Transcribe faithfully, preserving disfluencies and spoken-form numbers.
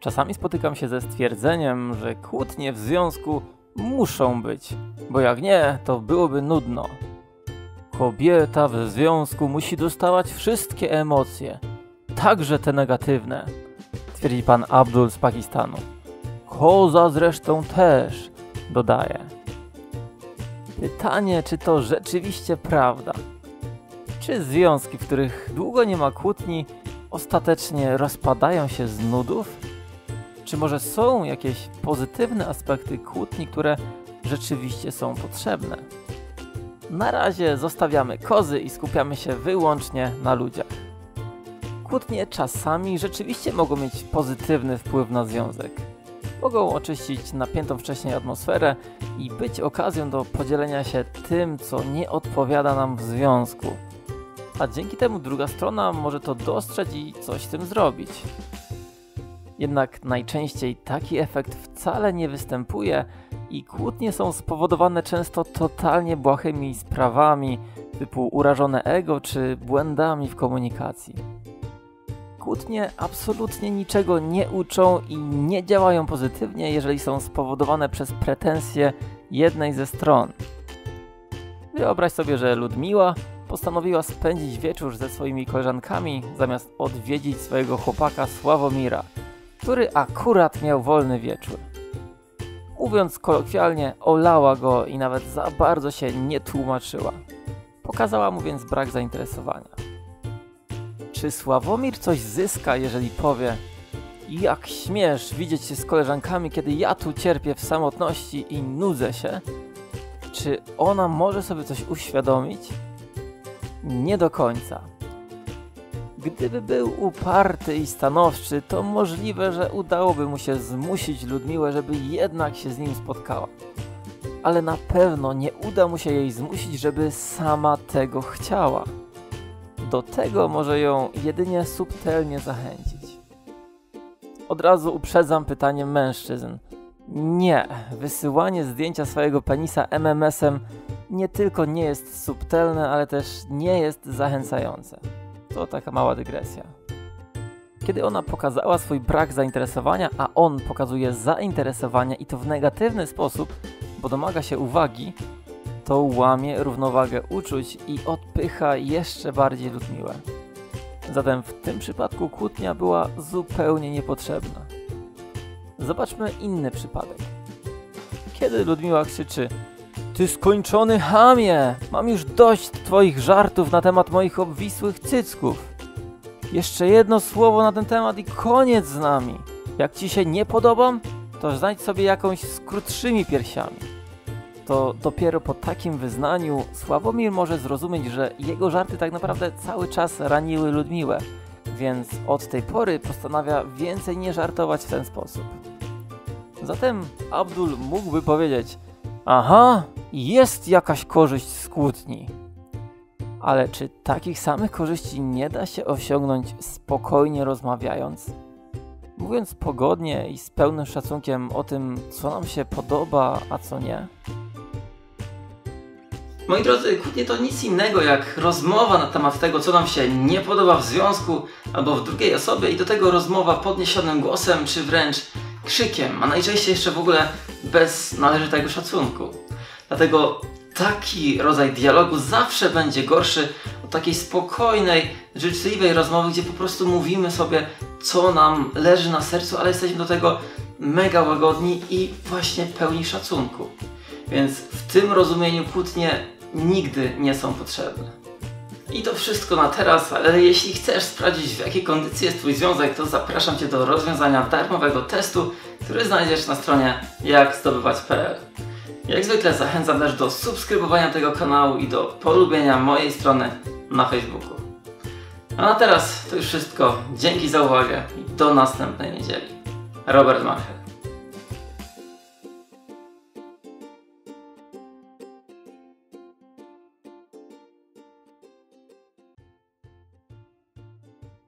Czasami spotykam się ze stwierdzeniem, że kłótnie w związku muszą być, bo jak nie, to byłoby nudno. Kobieta w związku musi dostawać wszystkie emocje, także te negatywne, twierdzi pan Abdul z Pakistanu. Koza zresztą też, dodaje. Pytanie, czy to rzeczywiście prawda? Czy związki, w których długo nie ma kłótni, ostatecznie rozpadają się z nudów? Czy może są jakieś pozytywne aspekty kłótni, które rzeczywiście są potrzebne? Na razie zostawiamy kozy i skupiamy się wyłącznie na ludziach. Kłótnie czasami rzeczywiście mogą mieć pozytywny wpływ na związek. Mogą oczyścić napiętą wcześniej atmosferę i być okazją do podzielenia się tym, co nie odpowiada nam w związku. A dzięki temu druga strona może to dostrzec i coś z tym zrobić. Jednak najczęściej taki efekt wcale nie występuje i kłótnie są spowodowane często totalnie błahymi sprawami typu urażone ego czy błędami w komunikacji. Kłótnie absolutnie niczego nie uczą i nie działają pozytywnie, jeżeli są spowodowane przez pretensje jednej ze stron. Wyobraź sobie, że Ludmiła postanowiła spędzić wieczór ze swoimi koleżankami, zamiast odwiedzić swojego chłopaka Sławomira, który akurat miał wolny wieczór. Mówiąc kolokwialnie, olała go i nawet za bardzo się nie tłumaczyła. Pokazała mu więc brak zainteresowania. Czy Sławomir coś zyska, jeżeli powie: jak śmiesz widzieć się z koleżankami, kiedy ja tu cierpię w samotności i nudzę się? Czy ona może sobie coś uświadomić? Nie do końca. Gdyby był uparty i stanowczy, to możliwe, że udałoby mu się zmusić Ludmiłę, żeby jednak się z nim spotkała. Ale na pewno nie uda mu się jej zmusić, żeby sama tego chciała. Do tego może ją jedynie subtelnie zachęcić. Od razu uprzedzam pytanie mężczyzn. Nie, wysyłanie zdjęcia swojego penisa M M S-em nie tylko nie jest subtelne, ale też nie jest zachęcające. To taka mała dygresja. Kiedy ona pokazała swój brak zainteresowania, a on pokazuje zainteresowanie i to w negatywny sposób, bo domaga się uwagi, to łamie równowagę uczuć i odpycha jeszcze bardziej Ludmiłę. Zatem w tym przypadku kłótnia była zupełnie niepotrzebna. Zobaczmy inny przypadek. Kiedy Ludmiła krzyczy: ty skończony chamie! Mam już dość twoich żartów na temat moich obwisłych cycków. Jeszcze jedno słowo na ten temat i koniec z nami. Jak ci się nie podobam, to znajdź sobie jakąś z krótszymi piersiami. To dopiero po takim wyznaniu Sławomir może zrozumieć, że jego żarty tak naprawdę cały czas raniły Ludmiłę, więc od tej pory postanawia więcej nie żartować w ten sposób. Zatem Abdul mógłby powiedzieć: aha, jest jakaś korzyść z kłótni. Ale czy takich samych korzyści nie da się osiągnąć spokojnie rozmawiając? Mówiąc pogodnie i z pełnym szacunkiem o tym, co nam się podoba, a co nie? Moi drodzy, kłótnie to nic innego jak rozmowa na temat tego, co nam się nie podoba w związku albo w drugiej osobie i do tego rozmowa podniesionym głosem czy wręcz krzykiem, a najczęściej jeszcze w ogóle bez należytego szacunku. Dlatego taki rodzaj dialogu zawsze będzie gorszy od takiej spokojnej, życzliwej rozmowy, gdzie po prostu mówimy sobie, co nam leży na sercu, ale jesteśmy do tego mega łagodni i właśnie pełni szacunku. Więc w tym rozumieniu kłótnie nigdy nie są potrzebne. I to wszystko na teraz, ale jeśli chcesz sprawdzić, w jakiej kondycji jest twój związek, to zapraszam cię do rozwiązania darmowego testu, który znajdziesz na stronie jak zdobywać kropka p l. Jak zwykle zachęcam też do subskrybowania tego kanału i do polubienia mojej strony na Facebooku. A na teraz to już wszystko. Dzięki za uwagę i do następnej niedzieli. Robert Marchel.